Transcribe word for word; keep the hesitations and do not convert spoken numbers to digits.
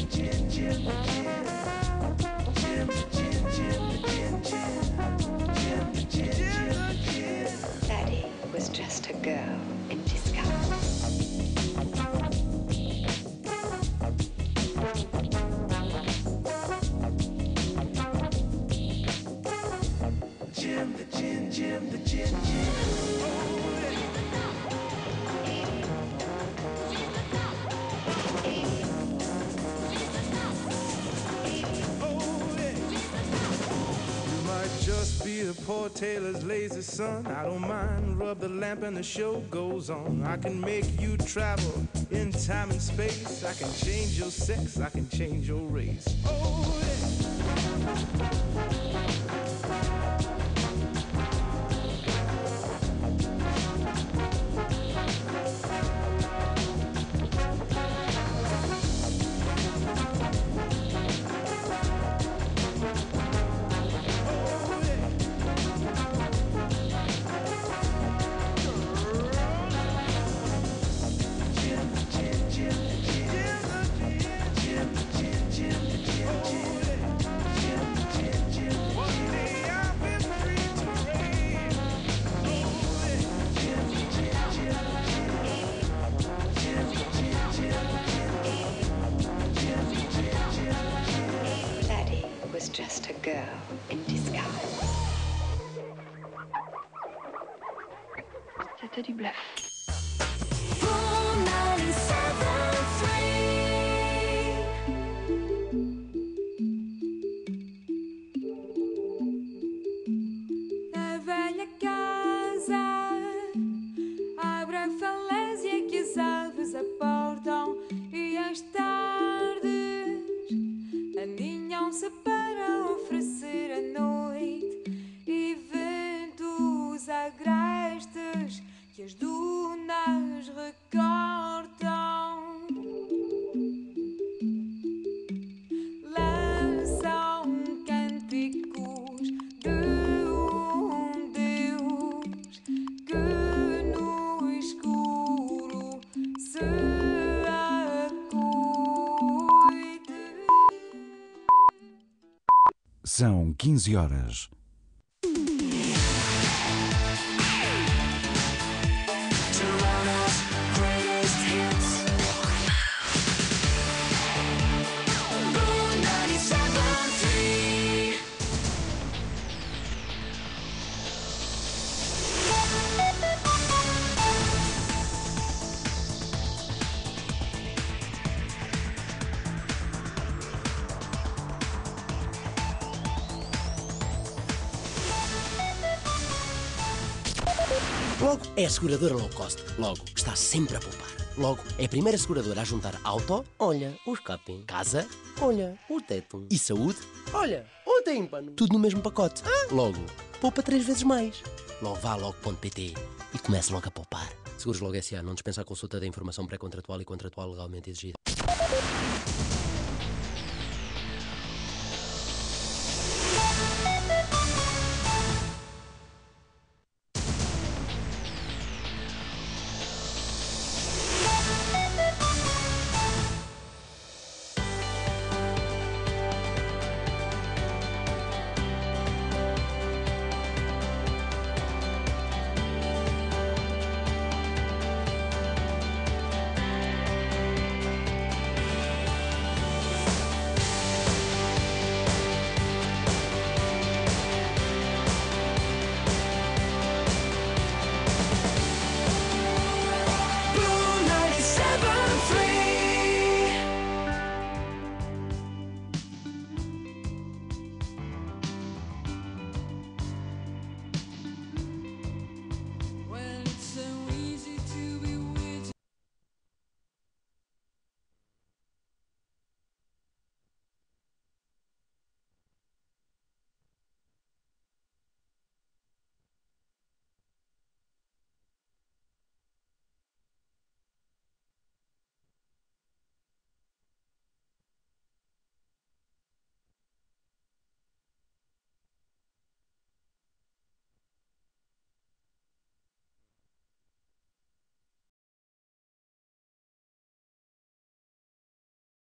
Daddy was just a girl in disguise. Jim, the gin, Jim, the gin, Jim. Just be a poor tailor's lazy son. I don't mind, rub the lamp and the show goes on. I can make you travel in time and space. I can change your sex, I can change your race. Oh, yeah. Just a girl in disguise. C'était du bluff. Na velha casa abre a falésia que as aves aportam e as tardes aninham-se para oferecer a noite e ventos agrestes que as dunas recortam. Lançam cânticos de um Deus que no escuro se acuide. São quinze horas. Logo, é a seguradora low cost. Logo, está sempre a poupar. Logo, é a primeira seguradora a juntar auto, olha, o escape, casa, olha, o teto e saúde, olha, o tímpano. Tudo no mesmo pacote. Ah? Logo, poupa três vezes mais. Logo, vá a logo ponto pt e comece logo a poupar. Seguros Logo S A não dispensa a consulta da informação pré-contratual e contratual legalmente exigida.